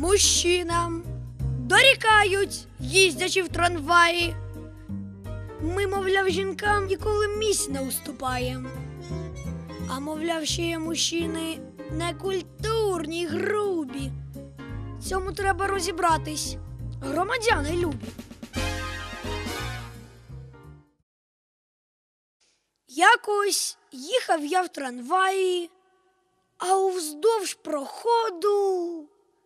мужчинам дорікають, їздячи в трамваї. Ми, мовляв, жінкам ніколи місць не уступаєм. А мовляв, ще є мужчини некультурні, грубі. Цьому треба розібратись, громадяни любі. Якось їхав я в трамваї, а уздовж проходу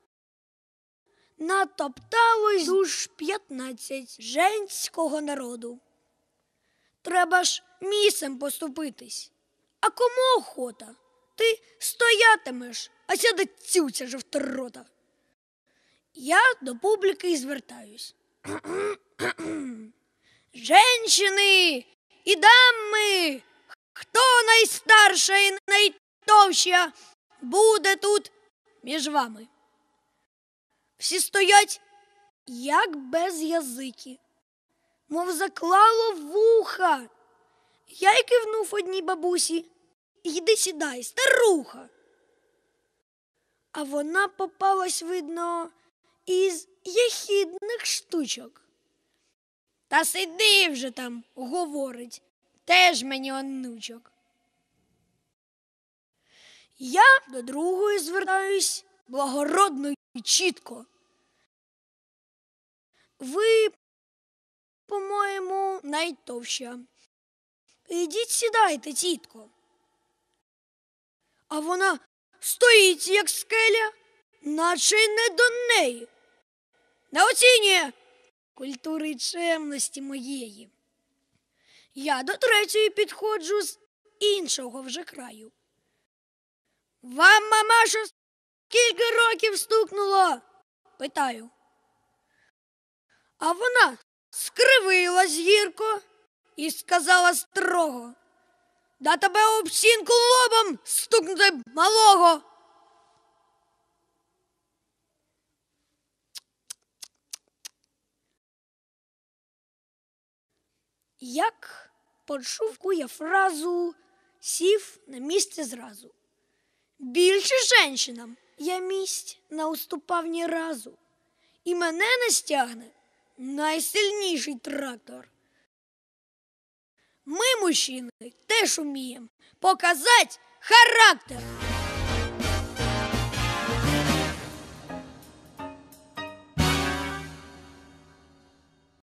натопталось душ 15 женського народу. Треба ж місцем поступитись. А кому охота? Ти стоятимеш, а сяде цюця жовторота. Я до публіки і звертаюсь. Женщини і дами, хто найстарша і найтовща буде тут між вами? Всі стоять, як без язики, мов заклало вуха. Я й кивнув одній бабусі: «Йди сідай, старуха!» А вона попалась, видно, із єхідних штучок. «Та сиди вже там», — говорить, «теж мені онучок». Я до другої звертаюсь благородно і чітко. «Ви, по-моєму, найтовща. Ідіть сідайте, тітко». А вона стоїть, як скеля, наче й не до неї. Не оцінює культури й чемності моєї. Я до третьої підходжу з іншого вже краю. «Вам, мамашо, скільки років стукнуло?» – питаю. А вона скривилась гірко і сказала строго: «Да тебе об стінку лобом стукнути, малого!» Як почув я фразу, сів на місце зразу. Більше женщинам я місць не уступав ні разу. І мене не стягне найсильніший трактор. Ми, мужчини, теж уміємо показати характер.